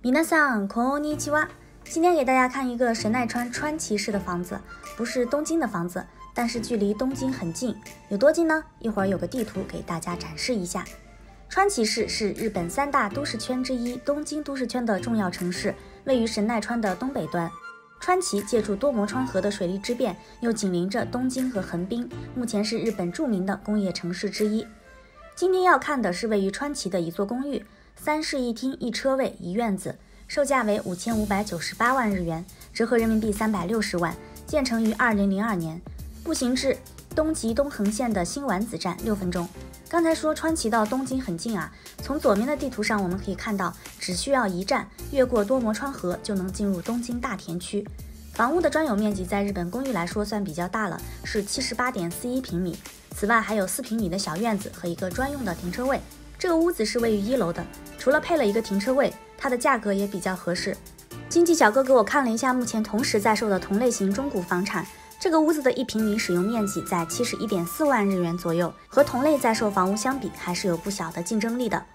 皆さんこんにちは。今天给大家看一个神奈川川崎市的房子，不是东京的房子，但是距离东京很近。有多近呢？一会儿有个地图给大家展示一下。川崎市是日本三大都市圈之一，东京都市圈的重要城市，位于神奈川的东北端。川崎借助多摩川河的水利之便，又紧邻着东京和横滨，目前是日本著名的工业城市之一。今天要看的是位于川崎的一座公寓，3室1厅1车位1院子，售价为5598万日元，折合人民币360万，建成于2002年，步行至东急东横线的新丸子站6分钟。刚才说川崎到东京很近啊，从左边的地图上我们可以看到，只需要1站，越过多摩川河就能进入东京大田区。房屋的专有面积在日本公寓来说算比较大了，是78.41平米。此外还有4平米的小院子和一个专用的停车位。这个屋子是位于1楼的，除了配了一个停车位，它的价格也比较合适。经纪小哥给我看了一下目前同时在售的同类型中古房产，这个屋子的1平米使用面积在71.4万日元左右，和同类在售房屋相比还是有不小的竞争力的。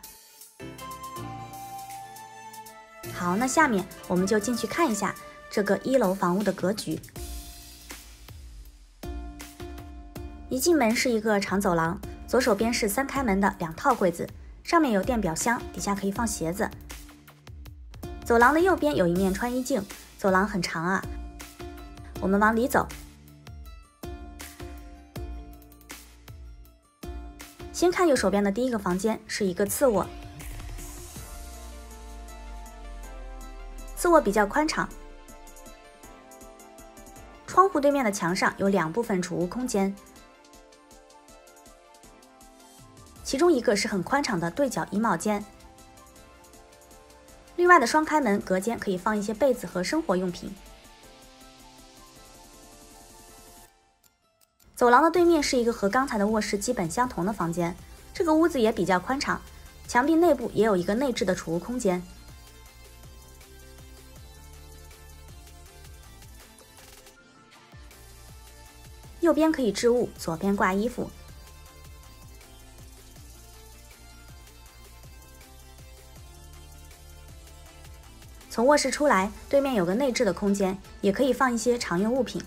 好，那下面我们就进去看一下这个1楼房屋的格局。一进门是一个长走廊，左手边是3开门的2套柜子，上面有电表箱，底下可以放鞋子。走廊的右边有一面穿衣镜，走廊很长啊。我们往里走，先看右手边的第一个房间，是一个次卧。次卧比较宽敞，窗户对面的墙上有2部分储物空间，其中一个是很宽敞的对角衣帽间，另外的双开门隔间可以放一些被子和生活用品。走廊的对面是一个和刚才的卧室基本相同的房间，这个屋子也比较宽敞，墙壁内部也有一个内置的储物空间。右边可以置物，左边挂衣服。从卧室出来，对面有个内置的空间，也可以放一些常用物品。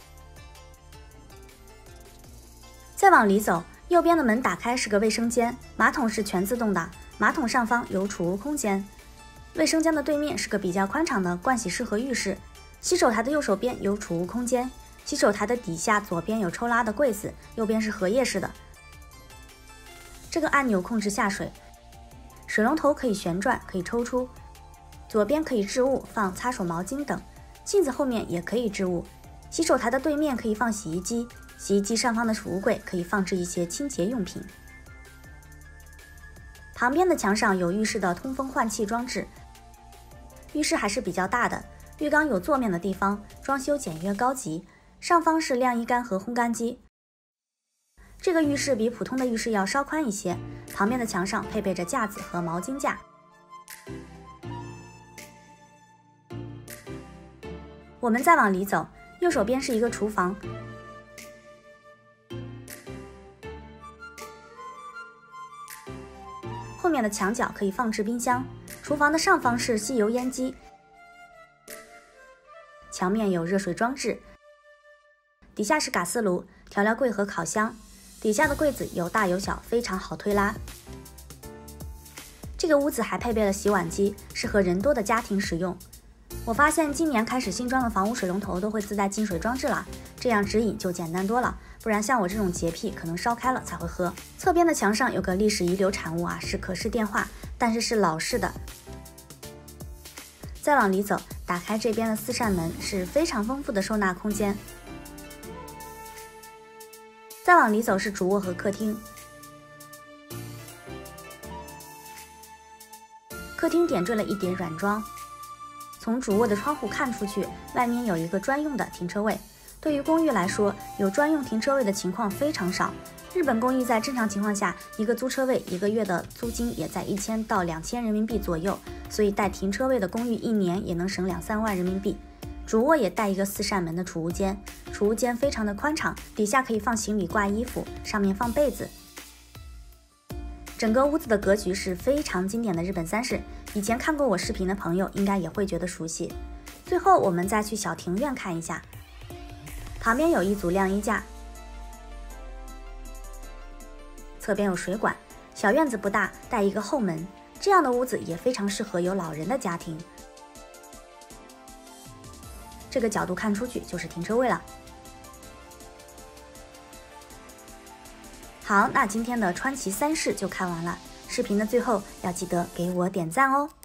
再往里走，右边的门打开是个卫生间，马桶是全自动的，马桶上方有储物空间。卫生间的对面是个比较宽敞的盥洗室和浴室，洗手台的右手边有储物空间，洗手台的底下左边有抽拉的柜子，右边是荷叶式的。这个按钮控制下水，水龙头可以旋转，可以抽出。左边可以置物，放擦手毛巾等，镜子后面也可以置物。洗手台的对面可以放洗衣机，洗衣机上方的储物柜可以放置一些清洁用品。旁边的墙上有浴室的通风换气装置，浴室还是比较大的，浴缸有坐面的地方，装修简约高级，上方是晾衣杆和烘干机。这个浴室比普通的浴室要稍宽一些，旁边的墙上配备着架子和毛巾架。我们再往里走，右手边是一个厨房，后面的墙角可以放置冰箱。厨房的上方是吸油烟机，墙面有热水装置，底下是嘎斯炉、调料柜和烤箱，底下的柜子有大有小，非常好推拉。这个屋子还配备了洗碗机，适合人多的家庭使用。我发现今年开始新装的房屋水龙头都会自带净水装置了，这样直饮就简单多了，不然像我这种洁癖可能烧开了才会喝。侧边的墙上有个历史遗留产物啊，是可视电话，但是是老式的。再往里走，打开这边的4扇门，是非常丰富的收纳空间。再往里走是主卧和客厅，客厅点缀了一点软装。从主卧的窗户看出去，外面有一个专用的停车位。对于公寓来说，有专用停车位的情况非常少。日本公寓在正常情况下，一个租车位1个月的租金也在1000到2000人民币左右，所以带停车位的公寓1年也能省2-3万人民币。主卧也带一个4扇门的储物间，储物间非常的宽敞，底下可以放行李、挂衣服，上面放被子。 整个屋子的格局是非常经典的日本三室，以前看过我视频的朋友应该也会觉得熟悉。最后我们再去小庭院看一下，旁边有一组晾衣架，侧边有水管，小院子不大，带一个后门，这样的屋子也非常适合有老人的家庭。这个角度看出去就是停车位了。好，那今天的川崎三室就看完了。视频的最后要记得给我点赞哦。